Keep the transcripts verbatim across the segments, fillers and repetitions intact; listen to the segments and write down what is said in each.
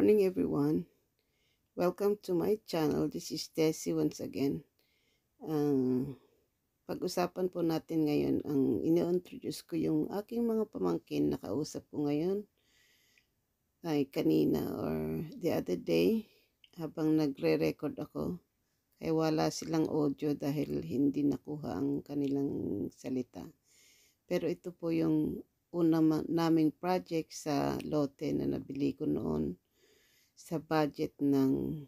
morning, everyone. Welcome to my channel. This is Tessie once again. Ang pag-usapan po natin ngayon, ang ini-introduce ko yung aking mga pamangkin na kausap ko ngayon ay kanina or the other day habang nagre-record ako. Kaya wala silang audio dahil hindi nakuha ang kanilang salita. Pero ito po yung una naming project sa lote na nabili ko noon sa budget ng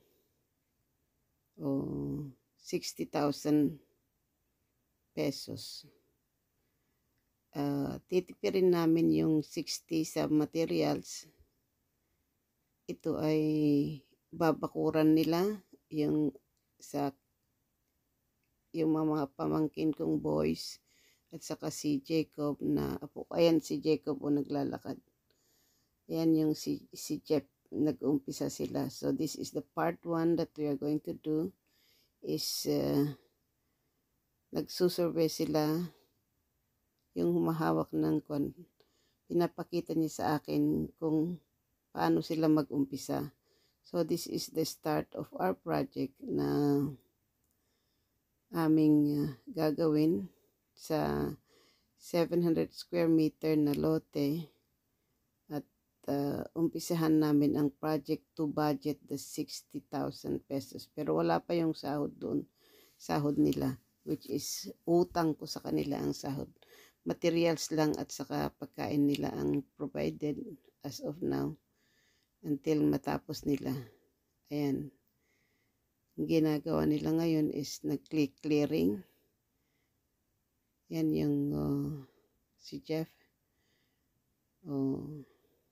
oh, sixty thousand pesos. Uh, titipirin namin yung sixty sa materials. Ito ay babakuran nila yung sa yung mga pamangkin kong boys at saka si Jacob na apo. Ayan si Jacob o naglalakad. Ayan yung si, si Jeff. Nag-umpisa sila. So this is the part one that we are going to do is uh, nagsusurvey sila yung humahawak ng kwan. Pinapakita niya sa akin kung paano sila mag-umpisa. So this is the start of our project na aming uh, gagawin sa seven hundred square meter na lote. Uh, umpisahan namin ang project to budget the sixty thousand pesos. Pero wala pa yung sahod doon. Sahod nila. Which is utang ko sa kanila ang sahod. Materials lang at saka pagkain nila ang provided as of now. Until matapos nila. Ayan. Ang ginagawa nila ngayon is nag-click clearing. Yan yung uh, si Jeff. Oh.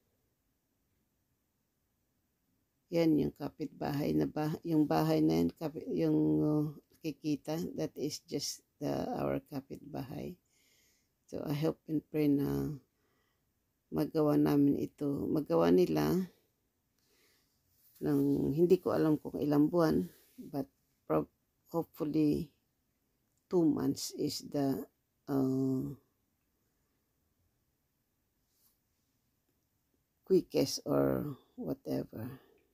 Yan yung kapitbahay na bah yung bahay na yan, kapit yung uh, kikita, that is just the, our kapitbahay. So I hope and pray na magawa namin ito. Magawa nila ng hindi ko alam kung ilang buwan, but hopefully two months is the uh, quickest or whatever.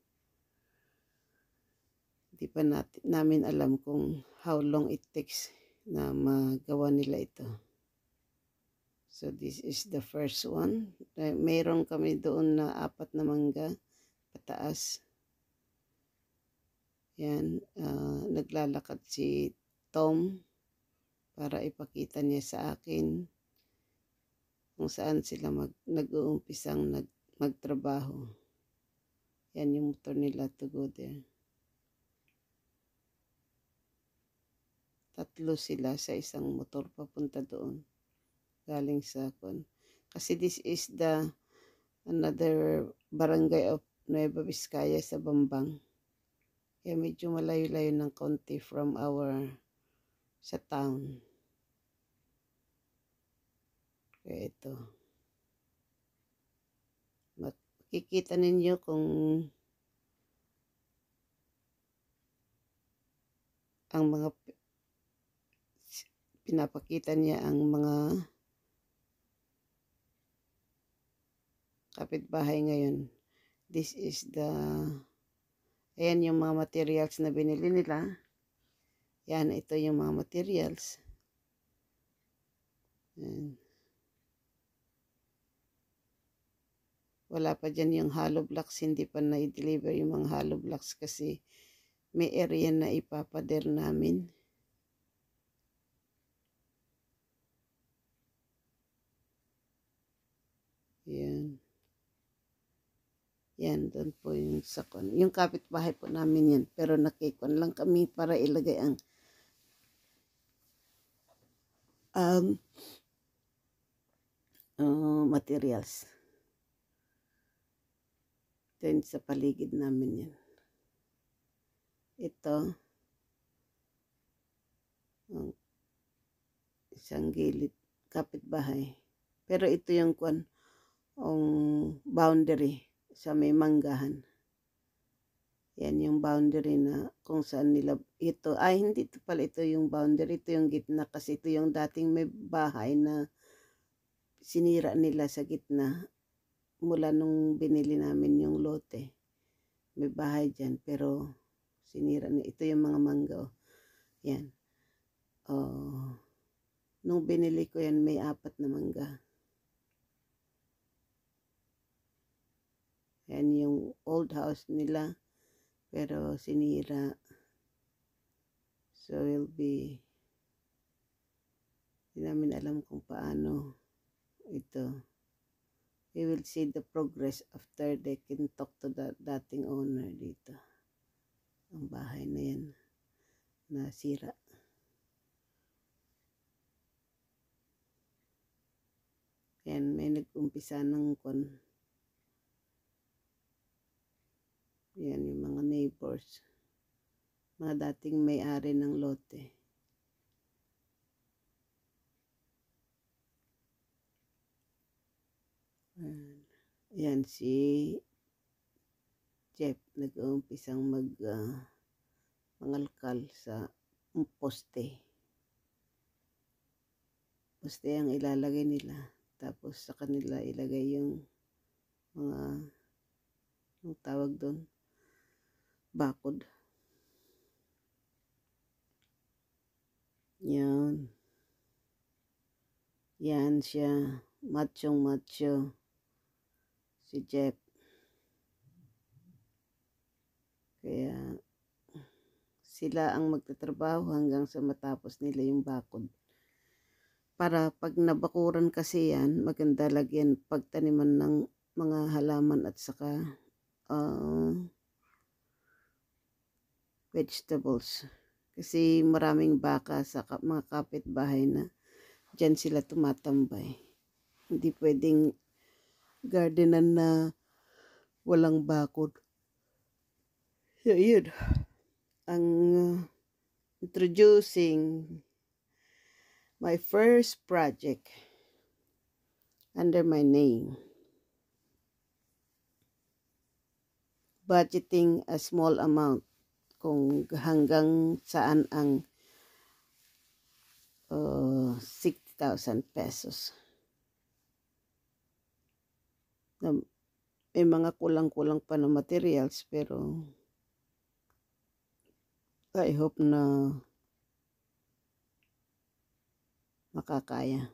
Di pa natin, namin alam kung how long it takes na magawa nila ito. So this is the first one. Mayroon kami doon na apat na mangga pataas. Yan, uh, naglalakad si Tom para ipakita niya sa akin kung saan sila mag, nag-uumpisang nag, magtrabaho. Yan yung motor nila to go there. Tatlo sila sa isang motor papunta doon. Galing sa kon. Kasi this is the another barangay of Nueva Vizcaya sa Bambang. Kaya medyo malayo-layo ng konti from our sa town. Kaya ito. Makikita ninyo kung ang mga pinapakita niya ang mga kapitbahay ngayon. This is the ayan yung mga materials na binili nila. Yan, ito yung mga materials. Yan. Wala pa dyan yung hollow blocks. Hindi pa na-deliver yung mga hollow blocks kasi may area na ipapader namin. Yan. Yan, doon po yung sakon. Yung kapitbahay po namin yan. Pero nakikon lang kami para ilagay ang um, uh, materials. Then sa paligid namin yan. Ito. Ang isang gilid kapitbahay. Pero ito yung kwan. Ang boundary sa may manggahan. Yan yung boundary na kung saan nila ito. Ay, hindi ito pala ito yung boundary. Ito yung gitna kasi ito yung dating may bahay na sinira nila sa gitna mula nung binili namin yung lote. may bahay dyan, pero sinira niya. Ito yung mga mangga. Yan. Oh, nung binili ko yan, may apat na mangga. Yan yung old house nila, pero sinira. So, will be, hindi namin alam kung paano ito. We will see the progress after they can talk to the dating owner dito. Ang bahay na yan, nasira. Yan, may nag-umpisa ng kon. Yan yung mga neighbors. Mga dating may-ari ng lote. Yan si Jeff nag-uumpisang mag uh, mangalkal sa poste. Poste ang ilalagay nila. Tapos sa kanila ilagay yung mga, ang tawag doon, bakod. Yan. Yan siya. Machong macho. Si Jeff. Kaya sila ang magtatrabaho hanggang sa matapos nila yung bakod. Para pag nabakuran kasi yan, maganda lagyan pagtaniman ng mga halaman at saka uh, vegetables. Kasi maraming baka sa mga kapitbahay na dyan sila tumatambay. Hindi pwedeng gardenan na walang bakod. So, yun. Ang uh, introducing my first project under my name. Budgeting a small amount kung hanggang saan ang uh, sixty thousand pesos. Na, may mga kulang-kulang pa na materials pero I hope na makakaya.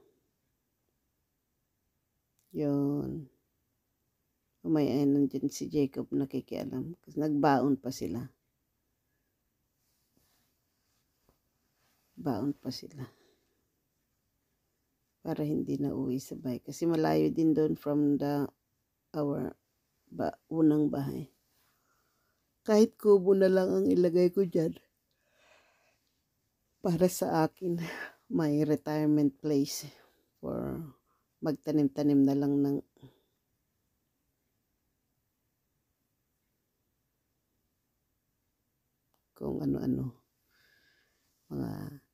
Yun. May ay nandiyan si Jacob nakikialam. Kasi nagbaon pa sila. Baon pa sila. Para hindi na uwi sa bahay. Kasi malayo din doon from the our ba, unang bahay. Kahit kubo na lang ang ilagay ko dyan. Para sa akin, may retirement place for magtanim-tanim na lang ng kung ano-ano. Mga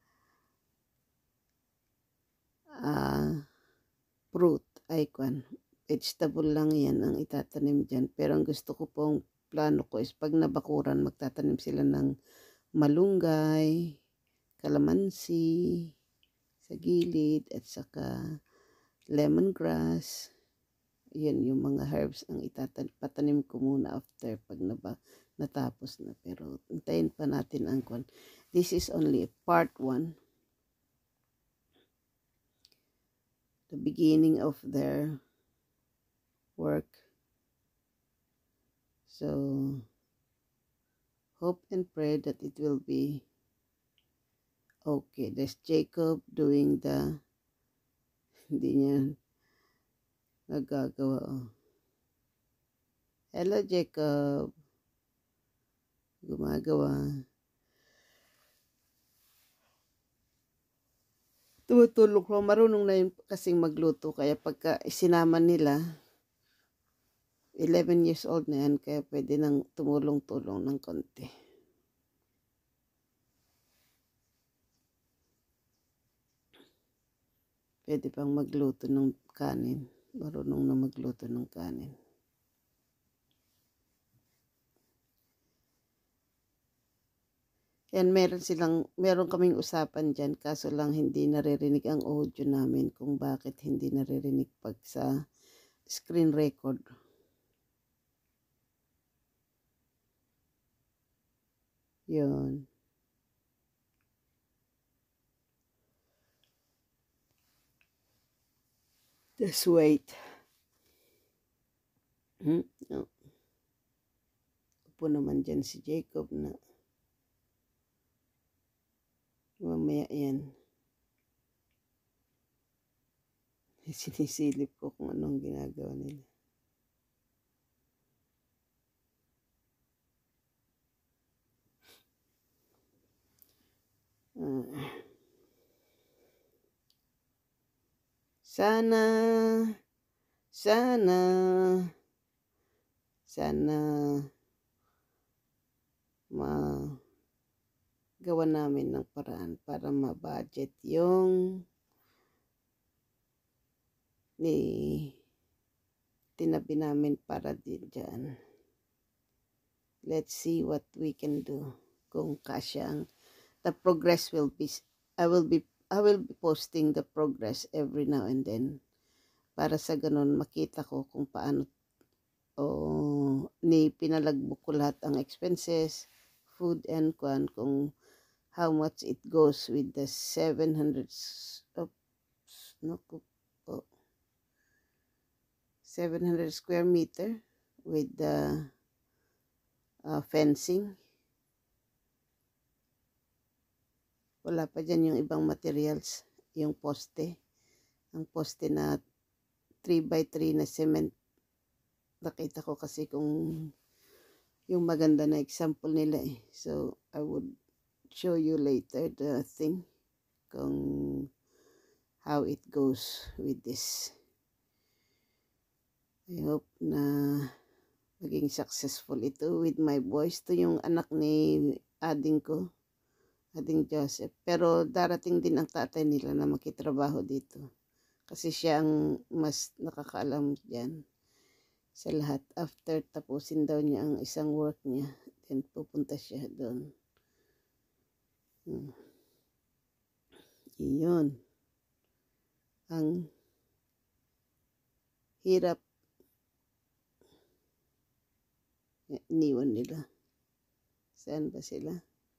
uh, fruit, icon. Vegetable lang yan ang itatanim dyan. Pero ang gusto ko pong plano ko is pag nabakuran, magtatanim sila ng malunggay, kalamansi sa gilid at saka lemongrass. Yan yung mga herbs ang itatanim ko muna after pag naba, natapos na. Pero hintayin pa natin ang kwan. This is only part one. The beginning of their work. So hope and pray that it will be okay. There's Jacob doing the, hindi niya nagagawa. Oh. Hello, Jacob. Gumagawa. Tumutulong ko. Marunong na yun kasing magluto. Kaya pagka isinama nila, eleven years old na yan. Kaya pwede nang tumulong-tulong ng konti. Pwede pang magluto ng kanin. Marunong na magluto ng kanin. Yan, meron silang, meron kaming usapan dyan, kaso lang hindi naririnig ang audio namin kung bakit hindi naririnig pag sa screen record. Yun. Just wait. Hmm? No. Upo naman dyan si Jacob na mamaya yan. Sinisilip ko kung anong ginagawa nila. Uh, sana, sana, sana magawa namin ng paraan para ma-budget yung ni tinabi namin para din dyan. Let's see what we can do. Kung kasya ang the progress will be I will be I will be posting the progress every now and then para sa ganun makita ko kung paano o ni pinalagbok ko lahat ang expenses, food and kwan, kung how much it goes with the seven hundred oops, no, oh, seven hundred square meter with the uh, fencing. Wala pa dyan yung ibang materials, yung poste. Ang poste na three by three na cement. Nakita ko kasi kung yung maganda na example nila eh. So, I would show you later the thing. Kung how it goes with this. I hope na maging successful ito with my boys. Ito yung anak ni ading ko. Ading Joseph. Pero darating din ang tatay nila na makitrabaho dito. Kasi siya ang mas nakakaalam dyan sa lahat. After tapusin daw niya ang isang work niya, then pupunta siya doon. Hmm. Iyon. Ang hirap iniwan nila. Saan ba sila?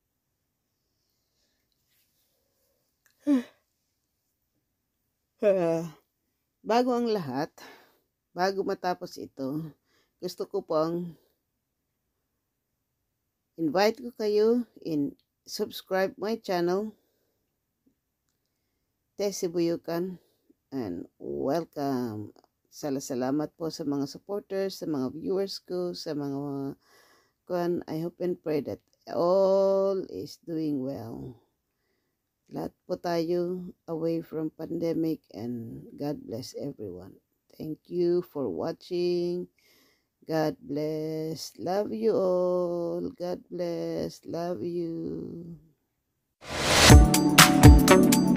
Uh, bago ang lahat, bago matapos ito, gusto ko pong invite ko kayo in subscribe my channel, Tessie Buyukan, and welcome. Salamat po sa mga supporters, sa mga viewers ko, sa mga kwan. I hope and pray that all is doing well. Lahat po tayo away from pandemic, and God bless everyone. Thank you for watching. God bless. Love you all. God bless. Love you.